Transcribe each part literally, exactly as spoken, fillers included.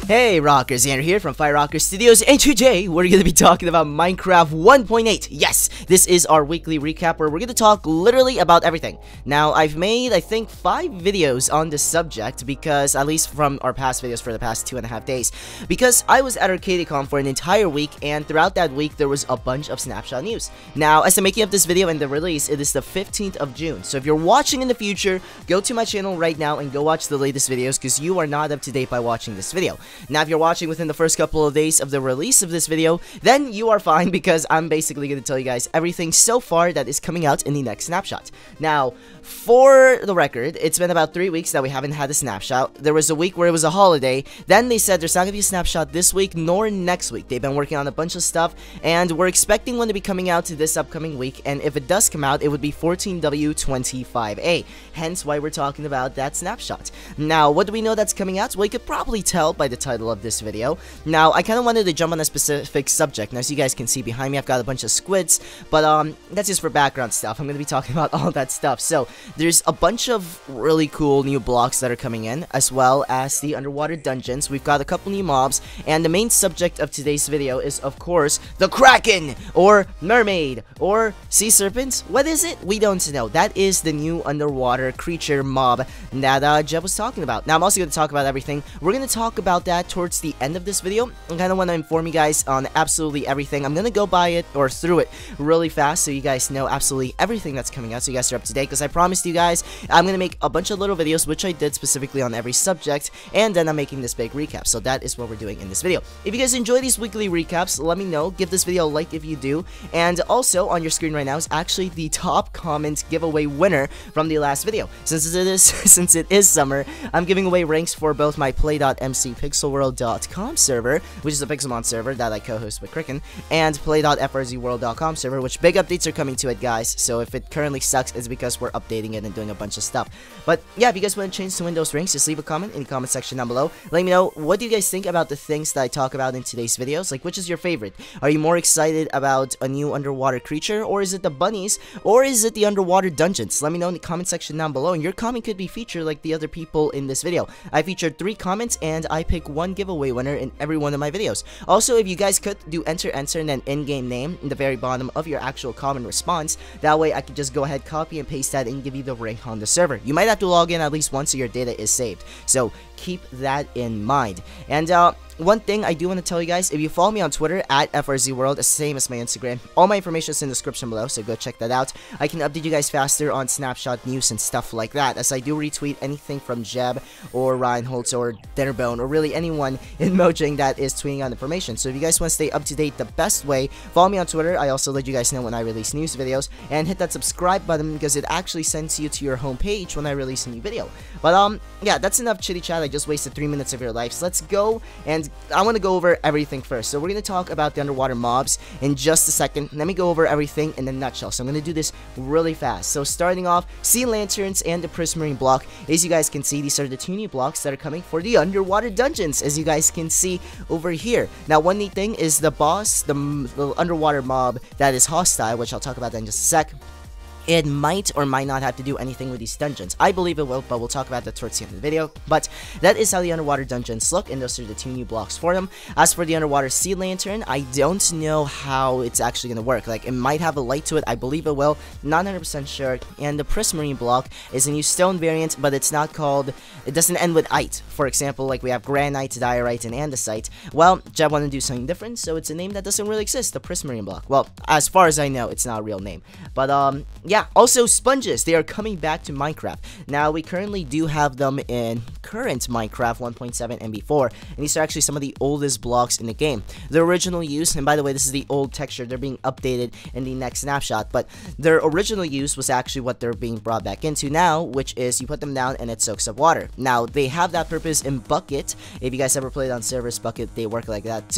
Hey Rockers, Andrew here from Fire Rocker Studios, and today we're going to be talking about Minecraft one point eight. Yes, this is our weekly recap where we're going to talk literally about everything. Now, I've made, I think, five videos on this subject because, at least from our past videos for the past two and a half days, because I was at ArcadeCon for an entire week, and throughout that week there was a bunch of Snapshot news. Now, as I'm making up this video and the release, it is the fifteenth of June, so if you're watching in the future, go to my channel right now and go watch the latest videos because you are not up to date by watching this video. Now, if you're watching within the first couple of days of the release of this video, then you are fine because I'm basically going to tell you guys everything so far that is coming out in the next snapshot. Now, for the record, it's been about three weeks that we haven't had a snapshot. There was a week where it was a holiday. Then they said there's not going to be a snapshot this week nor next week. They've been working on a bunch of stuff, and we're expecting one to be coming out this upcoming week, and if it does come out, it would be fourteen W twenty-five A. Hence why we're talking about that snapshot. Now, what do we know that's coming out? Well, you could probably tell by the title of this video. Now, I kind of wanted to jump on a specific subject. Now, as you guys can see behind me, I've got a bunch of squids, but um, that's just for background stuff. I'm going to be talking about all that stuff. So, there's a bunch of really cool new blocks that are coming in, as well as the underwater dungeons. We've got a couple new mobs, and the main subject of today's video is, of course, the Kraken, or Mermaid, or Sea Serpent. What is it? We don't know. That is the new underwater creature mob that uh, Jeb was talking about. Now, I'm also going to talk about everything. We're going to talk about that towards the end of this video. I kind of want to inform you guys on absolutely everything. I'm going to go by it, or through it, really fast so you guys know absolutely everything that's coming out, so you guys are up to date, because I promised you guys I'm going to make a bunch of little videos, which I did specifically on every subject, and then I'm making this big recap. So that is what we're doing in this video. If you guys enjoy these weekly recaps, let me know. Give this video a like if you do. And also, on your screen right now is actually the top comment giveaway winner from the last video. Since it is since it is summer, I'm giving away ranks for both my play dot M C pixel world dot com server, which is a Pixelmon server that I co-host with Cricken, and play dot F R Z world dot com server, which big updates are coming to it, guys. So if it currently sucks, it's because we're updating it and doing a bunch of stuff. But yeah, if you guys want to change to Windows ranks, just leave a comment in the comment section down below. Let me know, what do you guys think about the things that I talk about in today's videos? Like, which is your favorite? Are you more excited about a new underwater creature, or is it the bunnies, or is it the underwater dungeons? Let me know in the comment section down below, and your comment could be featured like the other people in this video. I featured three comments, and I pick one giveaway winner in every one of my videos. Also, if you guys could do enter enter and then in-game name in the very bottom of your actual comment response, that way I could just go ahead, copy and paste that, and give you the rank on the server. You might have to log in at least once so your data is saved, so keep that in mind. And uh one thing I do want to tell you guys, if you follow me on Twitter at F R Z world, same as my Instagram, all my information is in the description below, so go check that out. I can update you guys faster on Snapshot news and stuff like that, as I do retweet anything from Jeb or Ryan Holtz or Dinnerbone, or really anyone in Mojang that is tweeting out information. So if you guys want to stay up to date the best way, follow me on Twitter. I also let you guys know when I release news videos, and hit that subscribe button because it actually sends you to your homepage when I release a new video. But um, yeah, that's enough chitty chat. I just wasted three minutes of your life, so let's go, and I want to go over everything first. So we're going to talk about the underwater mobs in just a second. Let me go over everything in a nutshell. So I'm going to do this really fast. So starting off, sea lanterns and the prismarine block. As you guys can see, these are the two new blocks that are coming for the underwater dungeons, as you guys can see over here. Now, one neat thing is the boss, the, the underwater mob that is hostile, which I'll talk about that in just a sec. It might or might not have to do anything with these dungeons. I believe it will, but we'll talk about that towards the end of the video. But that is how the underwater dungeons look, and those are the two new blocks for them. As for the underwater sea lantern, I don't know how it's actually going to work. Like, it might have a light to it. I believe it will. Not one hundred percent sure. And the prismarine block is a new stone variant, but it's not called... It doesn't end with ite. For example, like we have granite, diorite, and andesite. Well, Jeb wanted to do something different, so it's a name that doesn't really exist, the prismarine block. Well, as far as I know, it's not a real name. But, um... yeah. Yeah, also sponges, they are coming back to Minecraft. Now, we currently do have them in current Minecraft one point seven and before, and these are actually some of the oldest blocks in the game. The original use, and by the way, this is the old texture, they're being updated in the next snapshot, but their original use was actually what they're being brought back into now, which is you put them down and it soaks up water. Now, they have that purpose in Bukkit. If you guys ever played on servers Bukkit, they work like that too.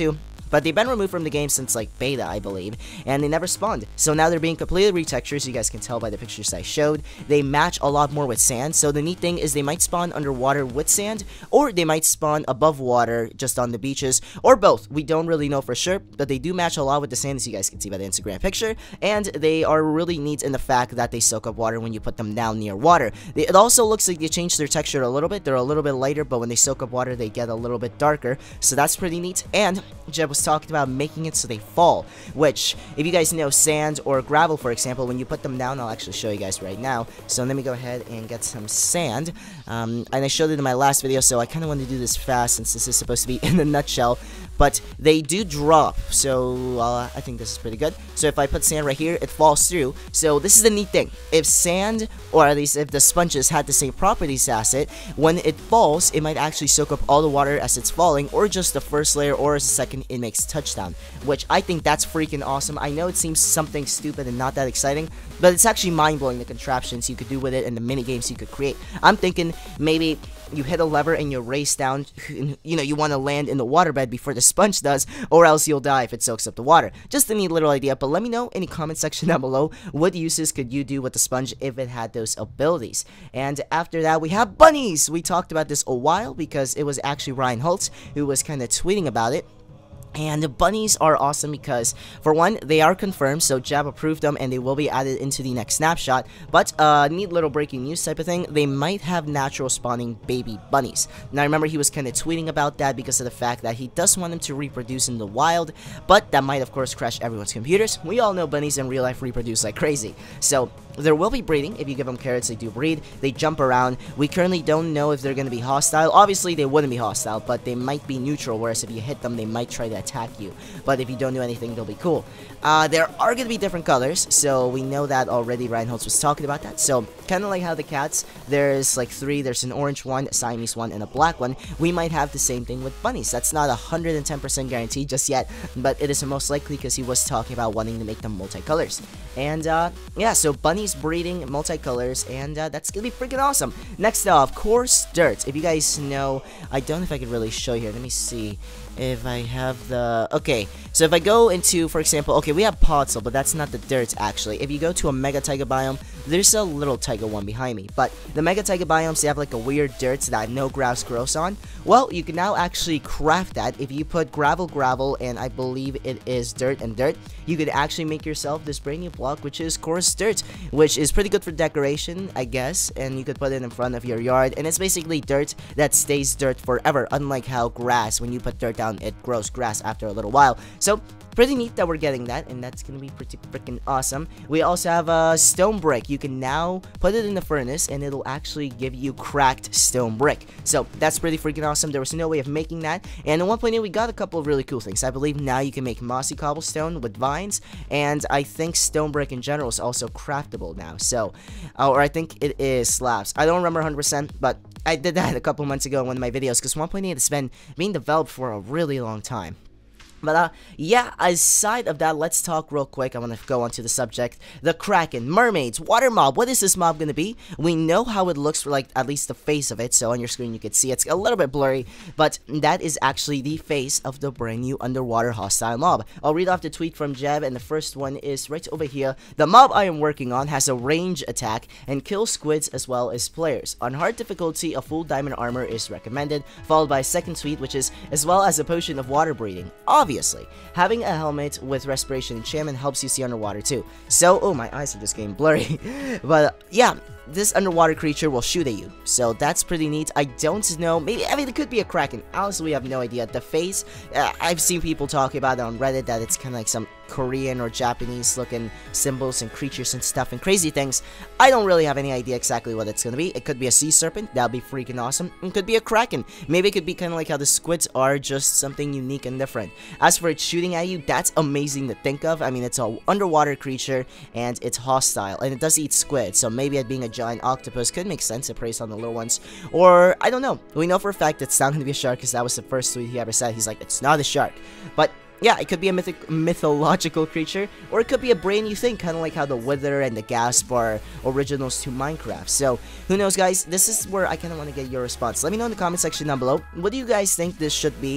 but they've been removed from the game since like beta, I believe, and they never spawned. So now they're being completely retextured, so you guys can tell by the pictures I showed. They match a lot more with sand, so the neat thing is they might spawn underwater with sand, or they might spawn above water just on the beaches, or both. We don't really know for sure, but they do match a lot with the sand, as you guys can see by the Instagram picture, and they are really neat in the fact that they soak up water when you put them down near water. They, it also looks like they changed their texture a little bit. They're a little bit lighter, but when they soak up water, they get a little bit darker, so that's pretty neat. And Jeb was talking about making it so they fall, which, if you guys know sand or gravel, for example, when you put them down, I'll actually show you guys right now. So let me go ahead and get some sand, um, and I showed it in my last video, so I kind of want to do this fast since this is supposed to be in a nutshell. But they do drop, so uh, I think this is pretty good. So if I put sand right here, it falls through. So this is the neat thing. If sand, or at least if the sponges had the same properties as it, when it falls, it might actually soak up all the water as it's falling, or just the first layer, or as a second it makes touchdown, which I think that's freaking awesome. I know it seems something stupid and not that exciting, but it's actually mind-blowing, the contraptions you could do with it and the mini games you could create. I'm thinking maybe you hit a lever and you race down, you know, you want to land in the waterbed before the sponge does, or else you'll die if it soaks up the water. Just a neat little idea, but let me know in the comment section down below, what uses could you do with the sponge if it had those abilities. And after that, we have bunnies. We talked about this a while because it was actually Ryan Holtz who was kind of tweeting about it. And the bunnies are awesome because, for one, they are confirmed, so Jab approved them and they will be added into the next snapshot. But, uh, neat little breaking news type of thing, they might have natural spawning baby bunnies. Now, remember, he was kind of tweeting about that because of the fact that he does want them to reproduce in the wild, but that might, of course, crash everyone's computers. We all know bunnies in real life reproduce like crazy. So, there will be breeding. If you give them carrots, they do breed. They jump around. We currently don't know if they're going to be hostile. Obviously, they wouldn't be hostile, but they might be neutral, whereas if you hit them, they might try to attack you. But if you don't do anything, they'll be cool. Uh, there are going to be different colors, so we know that already. Ryan Holtz was talking about that. So, kind of like how the cats, there's like three. There's an orange one, a Siamese one, and a black one. We might have the same thing with bunnies. That's not one hundred ten percent guaranteed just yet, but it is most likely because he was talking about wanting to make them multicolors. And, uh, yeah, so bunnies breeding multicolors, and uh, that's gonna be freaking awesome. Next off, coarse dirt. If you guys know, I don't know if I could really show here. Let me see if I have the... Okay, so if I go into, for example, okay, we have Podzol, but that's not the dirt, actually. If you go to a Mega Taiga biome, there's a little Taiga one behind me, but the Mega Taiga biomes, they have like a weird dirt that no grass grows on. Well, you can now actually craft that. If you put gravel, gravel, and I believe it is dirt and dirt, you could actually make yourself this brand new block, which is coarse dirt, which is pretty good for decoration, I guess, and you could put it in front of your yard, and it's basically dirt that stays dirt forever, unlike how grass, when you put dirt down, it grows grass after a little while. So, pretty neat that we're getting that, and that's gonna be pretty freaking awesome. We also have a stone brick. You can now put it in the furnace, and it'll actually give you cracked stone brick. So, that's pretty freaking awesome. There was no way of making that, and at one point we got a couple of really cool things. I believe now you can make mossy cobblestone with vines, and I think stone brick in general is also craftable now. So, uh, or I think it is slabs. I don't remember one hundred percent, but I did that a couple months ago in one of my videos, because one point eight has been being developed for a really long time. But, uh, yeah, aside of that, let's talk real quick. I want to go on to the subject. The Kraken, mermaids, water mob. What is this mob going to be? We know how it looks for, like, at least the face of it. So, on your screen, you can see it's a little bit blurry. But that is actually the face of the brand new underwater hostile mob. I'll read off the tweet from Jeb, and the first one is right over here. The mob I am working on has a range attack and kills squids as well as players. On hard difficulty, a full diamond armor is recommended, followed by a second tweet, which is as well as a potion of water breathing. Obviously, having a helmet with respiration enchantment helps you see underwater too. So, oh, my eyes are just getting blurry. But, uh, yeah, this underwater creature will shoot at you. So, that's pretty neat. I don't know. Maybe, I mean, it could be a Kraken. Honestly, we have no idea. The face, uh, I've seen people talking about it on Reddit that it's kind of like some Korean or Japanese looking symbols and creatures and stuff and crazy things. I don't really have any idea exactly what it's gonna be. It could be a sea serpent, that'd be freaking awesome. It could be a Kraken. Maybe it could be kind of like how the squids are, just something unique and different. As for it shooting at you, that's amazing to think of. I mean, it's an underwater creature and it's hostile, and it does eat squid, so maybe it being a giant octopus could make sense. It preys on the little ones, or I don't know. We know for a fact it's not gonna be a shark, because that was the first tweet he ever said. He's like, it's not a shark. But yeah, it could be a mythic, mythological creature, or it could be a brand new thing, kind of like how the Wither and the Gasp are originals to Minecraft. So, who knows, guys? This is where I kind of want to get your response. Let me know in the comment section down below. What do you guys think this should be?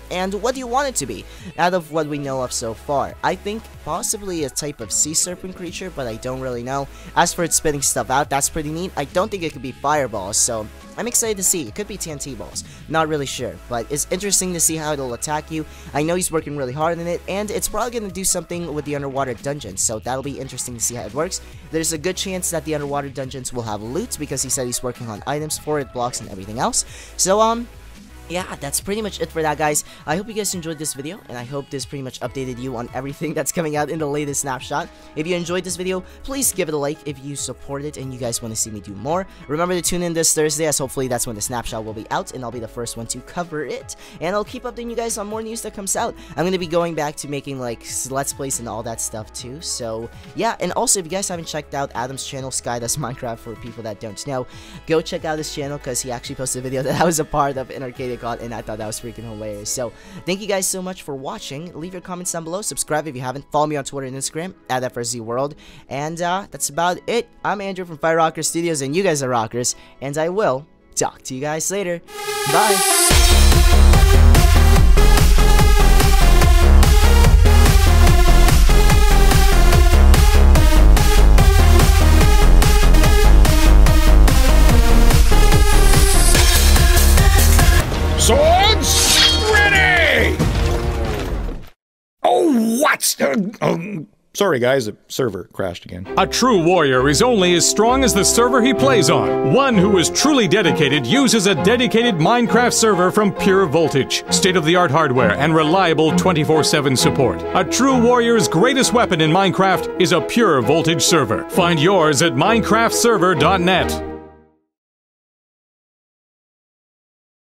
And what do you want it to be, out of what we know of so far? I think possibly a type of sea serpent creature, but I don't really know. As for it spitting stuff out, that's pretty neat. I don't think it could be fireballs, so I'm excited to see. It could be T N T balls. Not really sure, but it's interesting to see how it'll attack you. I know he's working really hard on it, and it's probably going to do something with the underwater dungeons, so that'll be interesting to see how it works. There's a good chance that the underwater dungeons will have loot, because he said he's working on items for it, blocks, and everything else. So, um... yeah, that's pretty much it for that, guys. I hope you guys enjoyed this video, and I hope this pretty much updated you on everything that's coming out in the latest snapshot. If you enjoyed this video, please give it a like if you support it and you guys want to see me do more. Remember to tune in this Thursday, as hopefully that's when the snapshot will be out, and I'll be the first one to cover it. And I'll keep updating you guys on more news that comes out. I'm going to be going back to making, like, Let's Plays and all that stuff, too. So, yeah, and also, if you guys haven't checked out Adam's channel, Sky Does Minecraft, for people that don't know, go check out his channel, because he actually posted a video that I was a part of in Arcade God, and I thought that was freaking hilarious. So, thank you guys so much for watching. Leave your comments down below. Subscribe if you haven't. Follow me on Twitter and Instagram at F R Z World. And uh, that's about it. I'm Andrew from Firerocker Studios, and you guys are rockers. And I will talk to you guys later. Bye. Swords ready! Oh, what? Uh, um, sorry, guys, the server crashed again. A true warrior is only as strong as the server he plays on. One who is truly dedicated uses a dedicated Minecraft server from Pure Voltage. State-of-the-art hardware and reliable twenty-four seven support. A true warrior's greatest weapon in Minecraft is a Pure Voltage server. Find yours at minecraft server dot net.